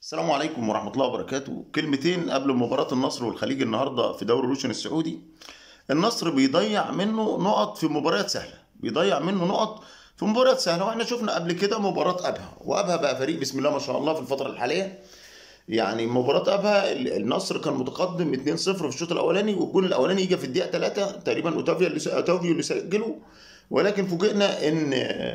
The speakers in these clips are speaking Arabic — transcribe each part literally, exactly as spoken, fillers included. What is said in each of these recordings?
السلام عليكم ورحمة الله وبركاته. كلمتين قبل مباراة النصر والخليج النهاردة في دوري روشن السعودي. النصر بيضيع منه نقط في مباريات سهلة، بيضيع منه نقط في مباريات سهلة، واحنا شفنا قبل كده مباراة أبها، وأبها بقى فريق بسم الله ما شاء الله في الفترة الحالية. يعني مباراة أبها النصر كان متقدم اتنين صفر في الشوط الأولاني، والجون الأولاني يجي في الدقيقة ثلاثة تقريبا، أوتافيو اللي أوتافيو اللي سجله، ولكن فوجئنا إن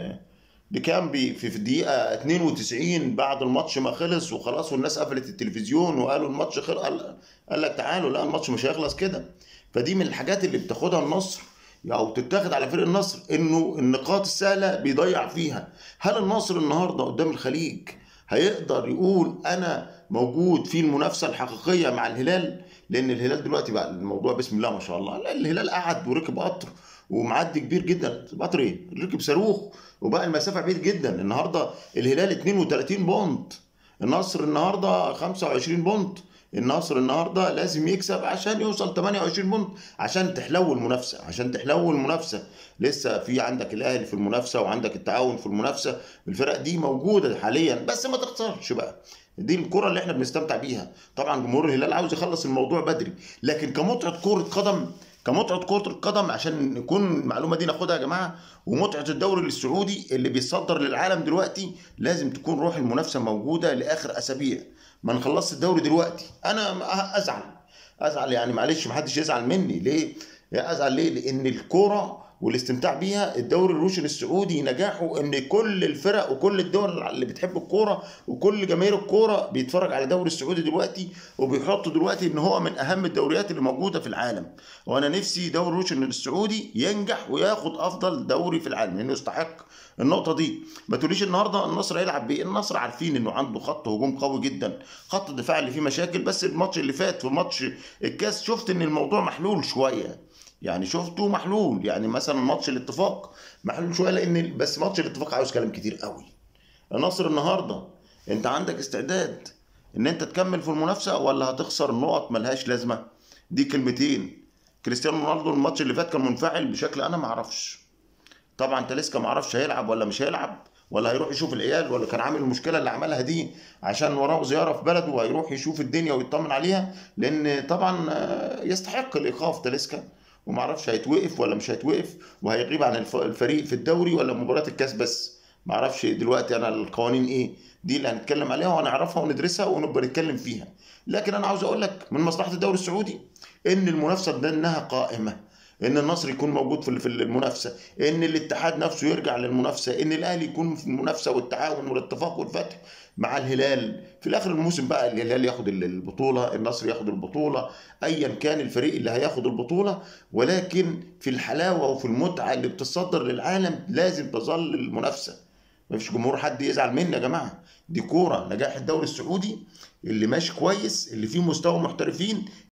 بكام بي في في الدقيقة اتنين وتسعين بعد الماتش ما خلص وخلاص والناس قفلت التلفزيون وقالوا الماتش خلص، قال, قال لك تعالوا لا الماتش مش هيخلص كده. فدي من الحاجات اللي بتاخدها النصر او تتاخد على فريق النصر، انه النقاط السهلة بيضيع فيها. هل النصر النهارده قدام الخليج هيقدر يقول انا موجود في المنافسة الحقيقية مع الهلال؟ لان الهلال دلوقتي بقى الموضوع بسم الله ما شاء الله، لا الهلال قعد وركب قطر ومعدي كبير جدا. قطر ايه؟ ركب صاروخ وبقى المسافه بعيد جدا. النهارده الهلال اتنين وتلاتين بونت، النصر النهارده خمسة وعشرين بونت. النصر النهارده لازم يكسب عشان يوصل تمانية وعشرين بونت، عشان تحلو المنافسه، عشان تحلو المنافسه. لسه في عندك الاهلي في المنافسه، وعندك التعاون في المنافسه، الفرق دي موجوده حاليا، بس ما تخسرش بقى. دي الكره اللي احنا بنستمتع بيها. طبعا جمهور الهلال عاوز يخلص الموضوع بدري، لكن كمتعه كره قدم، كمتعه كره القدم، عشان نكون المعلومه دي ناخدها يا جماعه، ومتعه الدوري السعودي اللي بيتصدر للعالم دلوقتي، لازم تكون روح المنافسه موجوده لاخر اسابيع. ما نخلصش الدوري دلوقتي انا ازعل، ازعل يعني معلش، محدش يزعل مني. ليه ازعل؟ ليه؟ لان الكوره والاستمتاع بيها، الدوري الروشن السعودي نجاحه ان كل الفرق وكل الدول اللي بتحب الكوره وكل جماهير الكوره بيتفرج على الدوري السعودي دلوقتي، وبيحطوا دلوقتي ان هو من اهم الدوريات اللي موجوده في العالم. وانا نفسي دوري روشن السعودي ينجح وياخد افضل دوري في العالم، لانه يستحق النقطه دي. ما تقوليش النهارده النصر هيلعب بايه. النصر عارفين انه عنده خط هجوم قوي جدا، خط الدفاع اللي فيه مشاكل، بس الماتش اللي فات في ماتش الكاس شفت ان الموضوع محلول شويه، يعني شفته محلول. يعني مثلا ماتش الاتفاق محلول شويه، لان بس ماتش الاتفاق عاوز كلام كتير قوي. النصر النهارده انت عندك استعداد ان انت تكمل في المنافسه، ولا هتخسر نقط ملهاش لازمه؟ دي كلمتين. كريستيانو رونالدو الماتش اللي فات كان منفعل بشكل انا ما اعرفش. طبعا تاليسكا ما اعرفش هيلعب ولا مش هيلعب، ولا هيروح يشوف العيال، ولا كان عامل المشكله اللي عملها دي عشان وراه زياره في بلده وهيروح يشوف الدنيا ويطمن عليها، لان طبعا يستحق الايقاف تاليسكا. وما اعرفش هيتوقف ولا مش هيتوقف، وهيغيب عن الفريق في الدوري ولا مباراه الكاس بس. ما اعرفش دلوقتي انا القوانين ايه دي اللي هنتكلم عليها وهنعرفها وندرسها ونبقى نتكلم فيها. لكن انا عاوز اقول لك من مصلحه الدوري السعودي ان المنافسه ده انها قائمه، ان النصر يكون موجود في المنافسه، ان الاتحاد نفسه يرجع للمنافسه، ان الاهلي يكون في المنافسه والتعاون والاتفاق والفتح مع الهلال. في الاخر الموسم بقى الهلال ياخد البطوله، النصر ياخد البطوله، ايا كان الفريق اللي هياخد البطوله. ولكن في الحلاوه وفي المتعه اللي بتصدر للعالم لازم تظل المنافسه. مفيش جمهور حد يزعل مني يا جماعه، دي كوره. نجاح الدوري السعودي اللي ماشي كويس، اللي فيه مستوى محترفين،